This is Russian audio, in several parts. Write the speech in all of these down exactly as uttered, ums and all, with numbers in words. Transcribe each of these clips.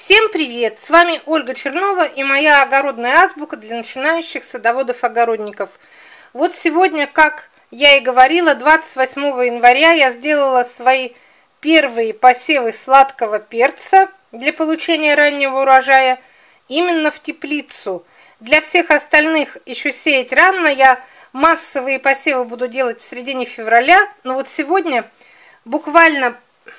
Всем привет! С вами Ольга Чернова и моя огородная азбука для начинающих садоводов-огородников. Вот сегодня, как я и говорила, двадцать восьмого января я сделала свои первые посевы сладкого перца для получения раннего урожая именно в теплицу. Для всех остальных еще сеять рано, я массовые посевы буду делать в середине февраля, но вот сегодня буквально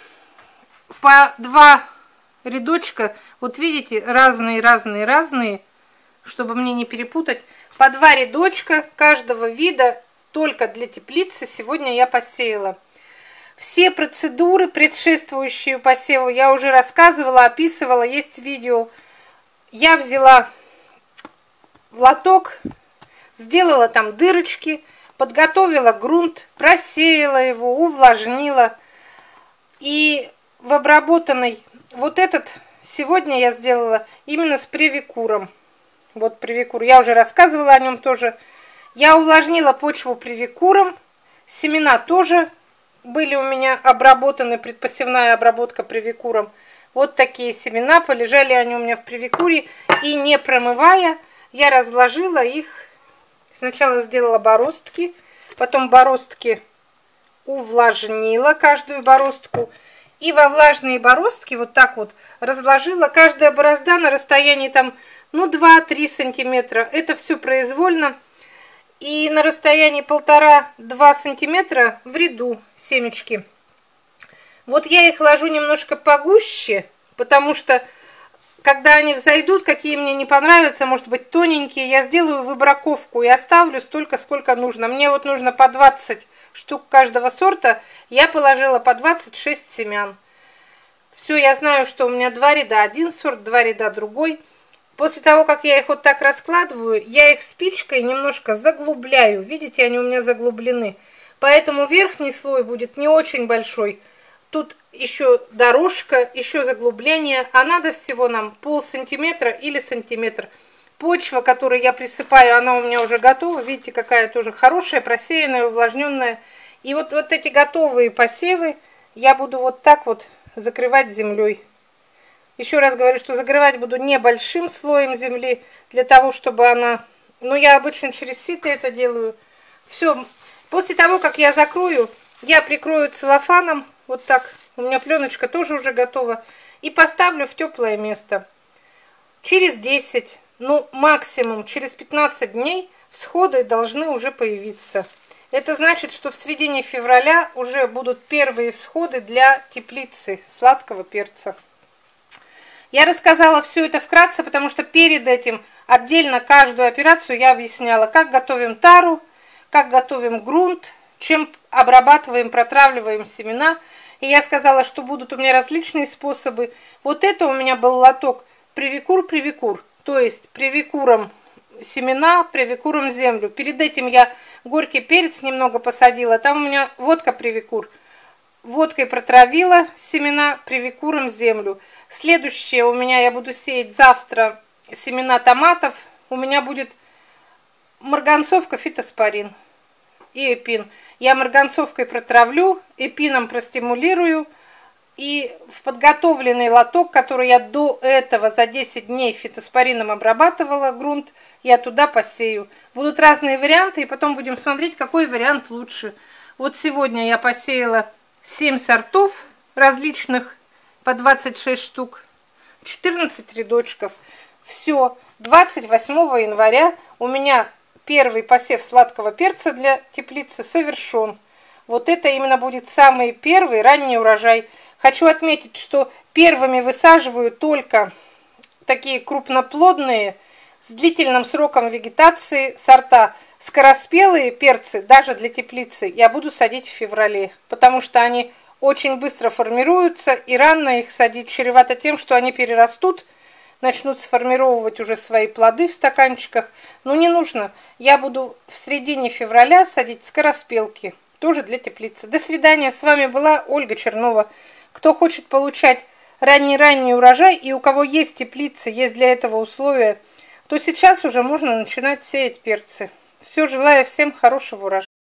по два рядочка, вот видите, разные, разные, разные, чтобы мне не перепутать, по два рядочка каждого вида только для теплицы сегодня я посеяла. Все процедуры, предшествующие посеву, я уже рассказывала, описывала, есть видео. Я взяла лоток, сделала там дырочки, подготовила грунт, просеяла его, увлажнила. И в обработанной, вот этот сегодня я сделала именно с привикуром. Вот привикур, я уже рассказывала о нем тоже. Я увлажнила почву привикуром, семена тоже были у меня обработаны, предпосевная обработка привикуром. Вот такие семена, полежали они у меня в привикуре, и не промывая, я разложила их. Сначала сделала бороздки, потом бороздки увлажнила, каждую бороздку. И во влажные бороздки вот так вот разложила. Каждая борозда на расстоянии там, ну, два-три сантиметра. Это все произвольно. И на расстоянии полтора-два сантиметра в ряду семечки. Вот я их ложу немножко погуще, потому что, когда они взойдут, какие мне не понравятся, может быть, тоненькие, я сделаю выбраковку и оставлю столько, сколько нужно. Мне вот нужно по двадцать штук каждого сорта, я положила по двадцать шесть семян. Все, я знаю, что у меня два ряда, один сорт, два ряда другой. После того, как я их вот так раскладываю, я их спичкой немножко заглубляю. Видите, они у меня заглублены. Поэтому верхний слой будет не очень большой. Тут еще дорожка, еще заглубление. А надо всего нам пол сантиметра или сантиметр. Почва, которую я присыпаю, она у меня уже готова. Видите, какая тоже хорошая, просеянная, увлажненная. И вот, вот эти готовые посевы я буду вот так вот закрывать землей. Еще раз говорю, что закрывать буду небольшим слоем земли, для того, чтобы она... Ну, я обычно через сито это делаю. Все. После того, как я закрою, я прикрою целлофаном. Вот так. У меня пленочка тоже уже готова. И поставлю в теплое место. Через десять, ну, максимум через пятнадцать дней всходы должны уже появиться. Это значит, что в середине февраля уже будут первые всходы для теплицы сладкого перца. Я рассказала все это вкратце, потому что перед этим отдельно каждую операцию я объясняла, как готовим тару, как готовим грунт, чем обрабатываем, протравливаем семена. И я сказала, что будут у меня различные способы. Вот это у меня был лоток привикур-привикур, то есть привикуром семена, привикуром землю. Перед этим я горький перец немного посадила, там у меня водка привикур. Водкой протравила семена, привикуром землю. Следующее у меня, я буду сеять завтра семена томатов. У меня будет марганцовка, фитоспорин и эпин. Я марганцовкой протравлю, эпином простимулирую. И в подготовленный лоток, который я до этого за десять дней фитоспорином обрабатывала, грунт, я туда посею. Будут разные варианты, и потом будем смотреть, какой вариант лучше. Вот сегодня я посеяла семь сортов различных, по двадцать шесть штук, четырнадцать рядочков. Все, двадцать восьмого января у меня первый посев сладкого перца для теплицы совершен. Вот это именно будет самый первый ранний урожай. Хочу отметить, что первыми высаживаю только такие крупноплодные, с длительным сроком вегетации сорта. Скороспелые перцы, даже для теплицы, я буду садить в феврале, потому что они очень быстро формируются, и рано их садить чревато тем, что они перерастут, начнут сформировать уже свои плоды в стаканчиках. Но не нужно. Я буду в середине февраля садить скороспелки, тоже для теплицы. До свидания. С вами была Ольга Чернова. Кто хочет получать ранний-ранний урожай, и у кого есть теплицы, есть для этого условия, то сейчас уже можно начинать сеять перцы. Все, желаю всем хорошего урожая.